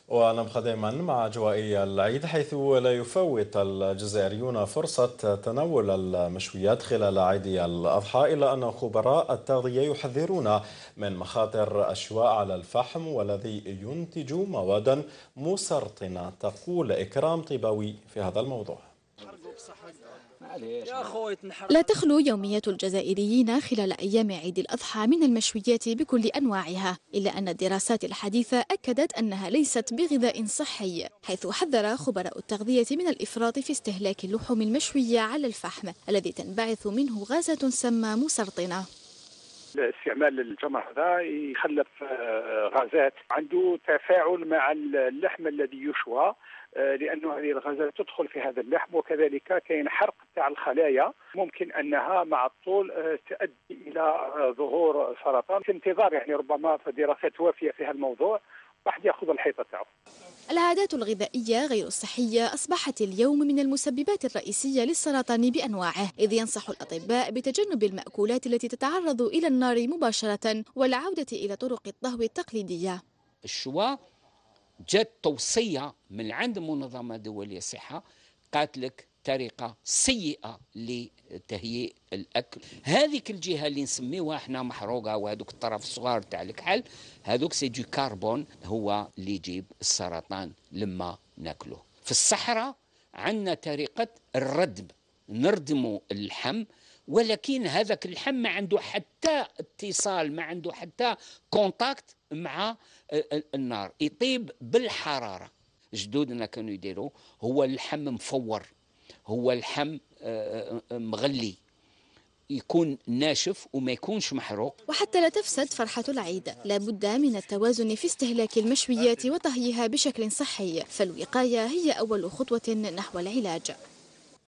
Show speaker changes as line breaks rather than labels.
ونبقى دائما مع أجواء العيد، حيث لا يفوت الجزائريون فرصة تناول المشويات خلال عيد الأضحى، إلا أن خبراء التغذية يحذرون من مخاطر الشواء على الفحم والذي ينتج مواد مسرطنة. تقول إكرام طيباوي في هذا الموضوع.
لا تخلو يومية الجزائريين خلال أيام عيد الأضحى من المشويات بكل أنواعها، إلا أن الدراسات الحديثة أكدت أنها ليست بغذاء صحي، حيث حذر خبراء التغذية من الإفراط في استهلاك اللحوم المشوية على الفحم الذي تنبعث منه غازات سامة مسرطنة.
استعمال الجمر هذا يخلف غازات عنده تفاعل مع اللحم الذي يشوى، لأنه هذه الغازات تدخل في هذا اللحم، وكذلك كاين حرق تاع الخلايا ممكن أنها مع الطول تؤدي إلى ظهور سرطان. في انتظار ربما دراسات وافية في هذا الموضوع واحد ياخذ الحيطة تاعو.
العادات الغذائية غير الصحية أصبحت اليوم من المسببات الرئيسية للسرطان بأنواعه، إذ ينصح الأطباء بتجنب المأكولات التي تتعرض إلى النار مباشرة والعودة إلى طرق الطهو التقليدية.
الشواء جت توصية من عند منظمة دولية الصحة، قالت لك طريقة سيئة لتهيئ الأكل. هذيك الجهة اللي نسميوها احنا محروقة، وهذوك الطرف الصغار تاع الكحل، هذوك سي دو كربون، هو اللي يجيب السرطان لما ناكله. في الصحراء عندنا طريقة الردم، نردموا اللحم، ولكن هذاك اللحم ما عنده حتى اتصال، ما عنده حتى كونتاكت مع النار، يطيب بالحرارة. جدودنا كانوا يديروا هو اللحم مفور، هو اللحم مغلي، يكون ناشف وما يكونش محروق.
وحتى لا تفسد فرحة العيد، لابد من التوازن في استهلاك المشويات وطهيها بشكل صحي، فالوقاية هي أول خطوة نحو العلاج.